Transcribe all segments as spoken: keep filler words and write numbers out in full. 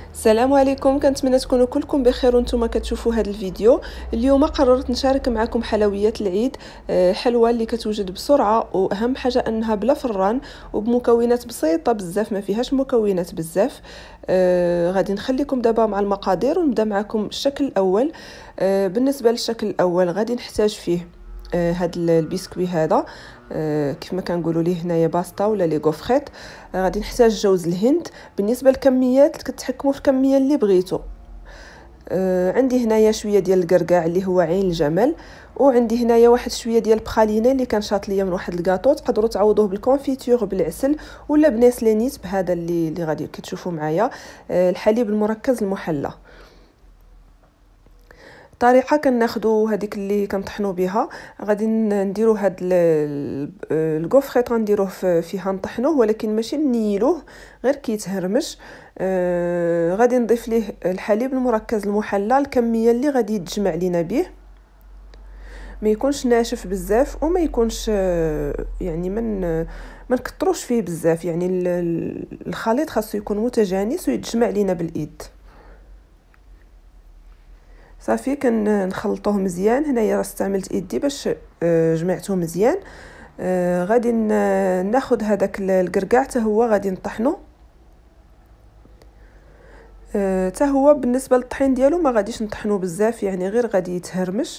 السلام عليكم، كنتمنى تكونوا كلكم بخير وانتم كتشوفوا هذا الفيديو. اليوم قررت نشارك معكم حلويات العيد، آه، حلوى اللي كتوجد بسرعه، واهم حاجه انها بلا فران وبمكونات بسيطه بزاف، ما فيهاش مكونات بزاف. آه، غادي نخليكم دابا مع المقادير ونبدا معكم الشكل الاول. آه، بالنسبه للشكل الاول غادي نحتاج فيه آه، هاد البسكوي هذا، آه، كيف ما كنقولوا ليه هنايا باستا ولا لي غوفريت. آه، غادي نحتاج جوز الهند. بالنسبه للكميات كتحكموا في الكميه اللي بغيتو. آه، عندي هنايا شويه ديال الكركاع اللي هو عين الجمل، وعندي هنايا واحد شويه ديال البخالينه اللي كان شاط ليا من واحد الكاطو. تقدروا تعوضوه بالكونفيتور بالعسل ولا بنسلانيت بهذا اللي اللي غادي كتشوفوا معايا. آه، الحليب المركز المحلى. طريقه كناخذوا هذيك اللي كنطحنوا بها، غادي نديروا هاد الكوفريت غنديروه فيها نطحنوه، ولكن ماشي نيلوه، غير كيتهرمش. آه غادي نضيف ليه الحليب المركز المحلى، الكميه اللي غادي يتجمع لينا به ما يكونش ناشف بزاف وما يكونش آه يعني من ما نكتروش فيه بزاف، يعني الخليط خاصو يكون متجانس ويتجمع لينا بالايد. صافي كنخلطوه مزيان. هنايا راه استعملت ايدي باش آه جمعته مزيان. آه غادي ناخذ هذاك الكركاع حتى هو غادي نطحنه. حتى آه هو بالنسبه للطحين ديالو ما غاديش نطحنو بزاف، يعني غير غادي يتهرمش.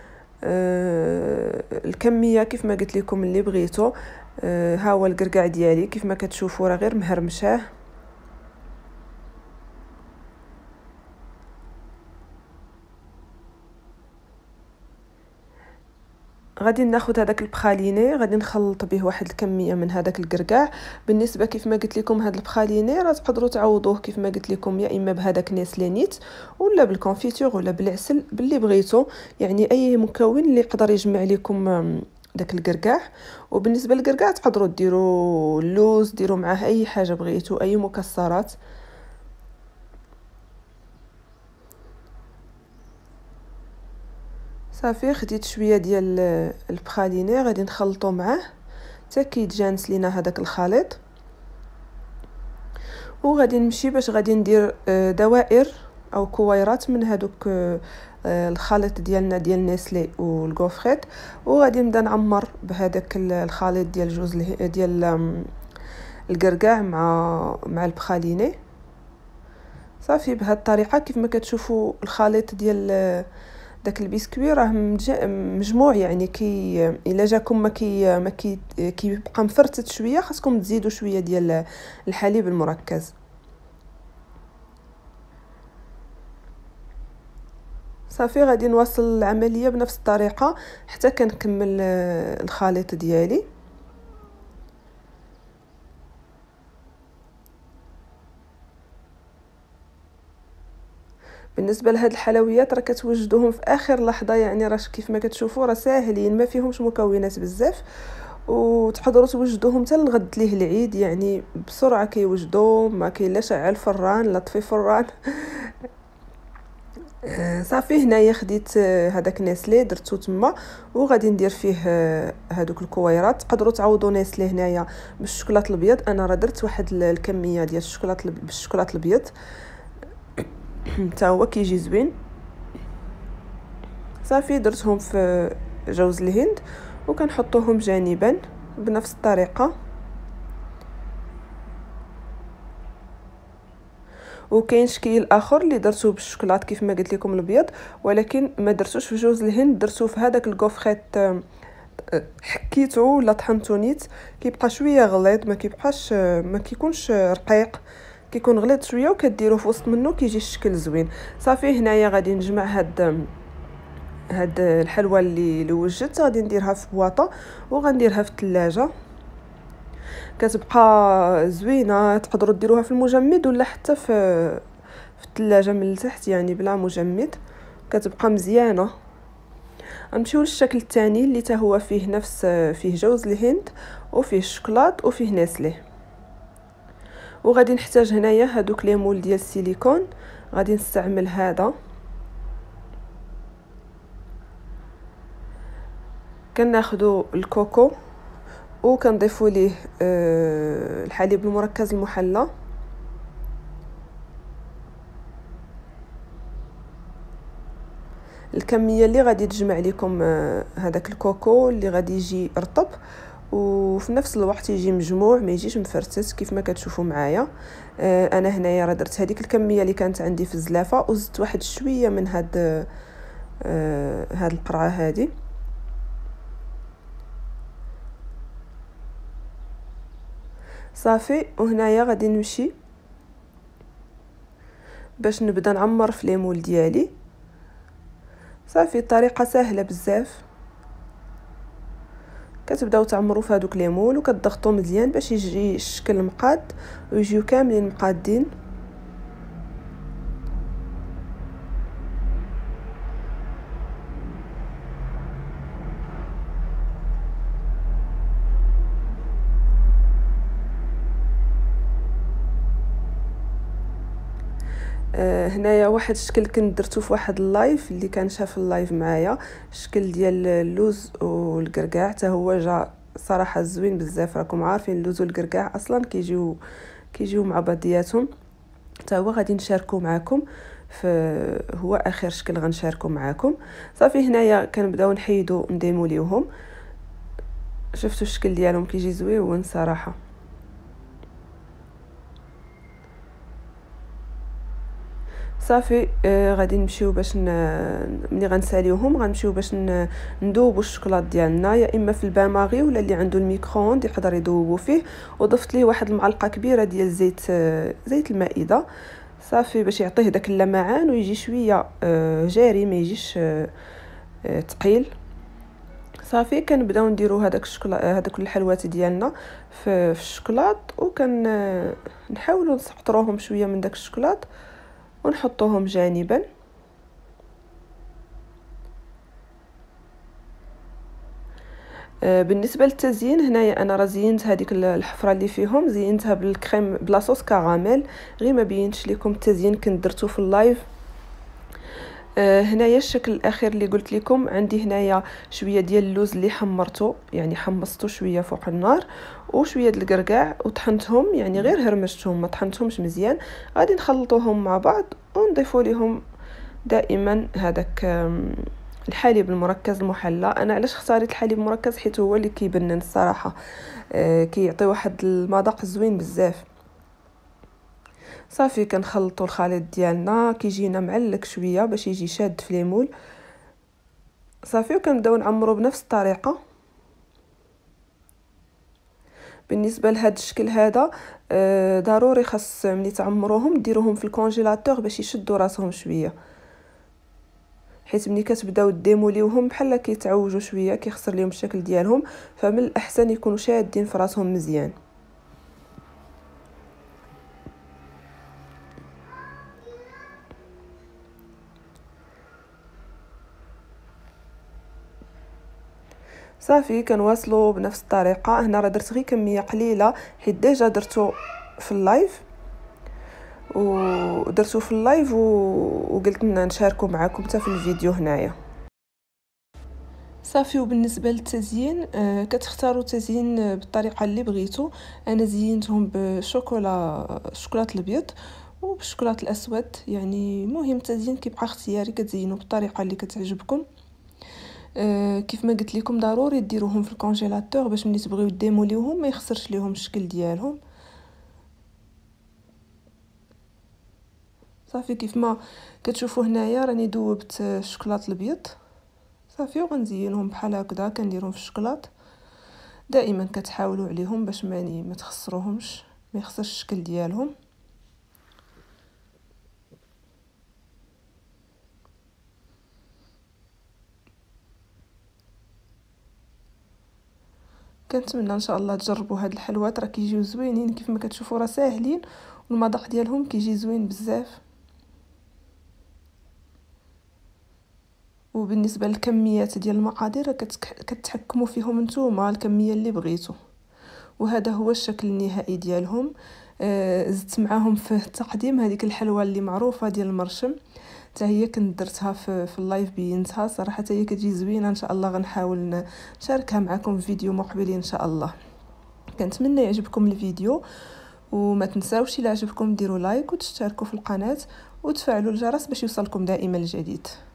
آه الكميه كيف ما قلت لكم اللي بغيتو. آه ها هو الكركاع ديالي كيف ما كتشوفوا راه غير مهرمشاه. غادي ناخذ هذاك البخاليني، غادي نخلط به واحد الكميه من هذاك الكركاع. بالنسبه كيف ما قلت لكم هذا البخاليني راه تقدروا تعوضوه كيف ما قلت لكم، يا اما بهذاك نيسلينيت ولا بالكونفيتور ولا بالعسل باللي بغيتو، يعني اي مكون اللي يقدر يجمع لكم داك الكركاع. وبالنسبه للكركاع تقدروا ديروا اللوز، ديروا معاه اي حاجه بغيتو، اي مكسرات. صافي خديت شويه ديال البخاليني غادي نخلطو معاه حتى كيتجانس لينا هذاك الخليط. وغادي نمشي باش غادي ندير دوائر او كويرات من هذوك الخليط ديالنا ديال نيسلي والغوفريت، وغادي نبدا نعمر بهذاك الخليط ديال جوز ديال الكركاع مع مع البخاليني. صافي بهذه الطريقه كيف ما كتشوفوا الخليط ديال داك البسكوي راه مجموع، يعني كي الا جاكم ما كي ما كي كيبقى مفرتت شويه، خاصكم تزيدوا شويه ديال الحليب المركز. صافي غادي نواصل العمليه بنفس الطريقه حتى كنكمل الخليط ديالي. بالنسبه لهاد الحلويات راه كتوجدوهم في اخر لحظه، يعني راه كيف ما كتشوفوا راه ساهلين، ما فيهمش مكونات بزاف، وتقدروا توجدوهم حتى لغد ليه العيد، يعني بسرعه كيوجدوا، ما كاين لا شعل فران لا طفي فران. صافي هنايا خديت هذاك نيسلي درتو تما، وغادي ندير فيه هذوك الكويرات. تقدروا تعوضوا نيسلي هنايا بالشوكولاط الابيض، انا راه درت واحد الكميه ديال الشوكولاط بالشوكولاط الابيض حتى هو كيجي زوين. صافي درتهم في جوز الهند وكنحطوهم جانبا بنفس الطريقه. وكاين شكل اخر اللي درتو بالشوكولاط كيف ما قلت لكم الابيض، ولكن ما درتوش في جوز الهند، درتو في هذاك الكوفريت. حكيته ولا طحنتو نيت كيبقى شويه غليظ، ما كيبقاش ما كيكونش رقيق، كيكون غليظ شويه، وكديروه في وسط منه كيجي الشكل زوين. صافي هنايا غادي نجمع هاد هاد الحلوى اللي اللي وجدت، غادي نديرها في بواطه وغنديرها في الثلاجه. كتبقى زوينه، تقدروا ديروها في المجمد ولا حتى في في الثلاجه من التحت، يعني بلا مجمد كتبقى مزيانه. غنمشيو للشكل الثاني اللي حتى هو فيه نفس فيه جوز الهند وفيه الشوكولاط وفيه نسله. وغادي نحتاج هنايا هادوك لي مول ديال السيليكون، غادي نستعمل هذا. كناخذوا الكوكو وكنضيفوا ليه آه الحليب المركز المحلى، الكميه اللي غادي تجمع لكم هذاك الكوكو اللي غادي يجي رطب وفي نفس الوقت يجي مجموع ما يجيش مفرتت كيف ما كتشوفوا معايا. انا هنايا راه درت هذيك الكميه اللي كانت عندي في الزلافه وزدت واحد شويه من هاد هاد القرعه هذه. صافي وهنايا غادي نمشي باش نبدا نعمر في ليمول ديالي. صافي الطريقه سهله بزاف، كتبداو تعمروا في هذوك ليمول وكتضغطوا مزيان باش يجي الشكل مقاد ويجيو كاملين مقادين. آه هنايا واحد الشكل كنت درتو في واحد اللايف اللي كان شاف اللايف معايا، الشكل ديال اللوز والكركاع حتى هو جا صراحه زوين بزاف. راكم عارفين اللوز والكركاع اصلا كيجيو كيجيو مع بعضياتهم، حتى هو غادي نشاركو معكم في هو اخر شكل غنشاركو معكم. صافي هنايا كنبداو نحيدو نديموليوهم، شفتوا الشكل ديالهم كيجي زويون صراحه. صافي آه غادي نمشيو باش ن... ملي غنساليوهم غنمشيو باش ن... ندوبوا الشوكولات ديالنا، يا اما في البان ماغي ولا اللي عنده الميكرووند يقدر يذوبوا فيه. وضفت ليه واحد المعلقه كبيره ديال زيت آه زيت المائده، صافي باش يعطيه داك اللمعان ويجي شويه آه جاري ما يجيش آه آه ثقيل. صافي كنبداو نديرو هذاك الشوكولا هذوك الحلوات ديالنا في, في الشوكولات، وكن آه نحاولوا نسقطروهم شويه من داك الشوكولات ونحطوهم جانبا. بالنسبه للتزيين هنايا انا راه زينت هذيك الحفره اللي فيهم، زينتها بالكريم بلا صوص كراميل، غير ما بينتش لكم التزيين كنت درتو في اللايف. هنايا الشكل الاخير اللي قلت لكم، عندي هنايا شويه ديال اللوز اللي حمرته يعني حمصته شويه فوق النار، وشويه ديال الكركاع وطحنتهم يعني غير هرمشتهم ما طحنتهمش مزيان. غادي نخلطوهم مع بعض ونضيفوا لهم دائما هذاك الحليب المركز المحلى. انا علاش اختاريت الحليب المركز حيت هو اللي كيبنن الصراحه، آه كيعطي واحد المذاق زوين بزاف. صافي كنخلطوا الخليط ديالنا كيجينا معلك شويه باش يجي شاد في ليمول. صافي وكنبداو نعمروا بنفس الطريقه. بالنسبه لهذا الشكل هذا آه ضروري خاص ملي تعمروهم ديروهم في الكونجيلاتور باش يشدوا راسهم شويه، حيت ملي كتبداو ديموليوهم بحال كيتعوجوا شويه كيخسر لهم الشكل ديالهم، فمن الاحسن يكونوا شادين في راسهم مزيان. صافي كنواصلوا بنفس الطريقه. هنا راه درت غير كميه قليله حيت ديجا درتو في اللايف ودرتو في اللايف وقلت لنا نشاركو معكم حتى في الفيديو هنايا. صافي وبالنسبه للتزيين آه كتختاروا تزيين بالطريقه اللي بغيتو. انا زينتهم بشوكولا الشوكولات الابيض وبالشوكولات الاسود، يعني مهم التزيين كيبقى اختياري، كتزينوا بالطريقه اللي كتعجبكم. آه كيف ما قلت لكم ضروري ديروهم في الكونجيلاتور باش ملي تبغيو ديموليوهم ما يخسرش ليهم الشكل ديالهم. صافي كيف ما كتشوفوا هنايا راني دوبت الشوكولات الابيض. صافي وغنزينهم بحال هكذا كنديرهم في الشوكولات. دائما كتحاولوا عليهم باش ما ما تخسروهمش ما يخسرش الشكل ديالهم. كنتمنى ان شاء الله تجربوا هاد الحلوات، راه كيجيو زوينين كيف ما كتشوفوا، راه ساهلين والمذاق ديالهم كيجي زوين بزاف. وبالنسبه للكميات ديال المقادير كتحكموا فيهم نتوما الكميه اللي بغيتو. وهذا هو الشكل النهائي ديالهم. آه زدت معاهم في التقديم هذيك الحلوه اللي معروفه ديال المرشم، حتى هي كنت درتها في, في اللايف بينتها صراحه، هي كتجي زوينه. ان شاء الله غنحاول نشاركها معكم في فيديو مقبل ان شاء الله. كنتمنى يعجبكم الفيديو، وما تنساوش الى عجبكم ديروا لايك وتشتركوا في القناه وتفعلوا الجرس باش يوصلكم دائما الجديد.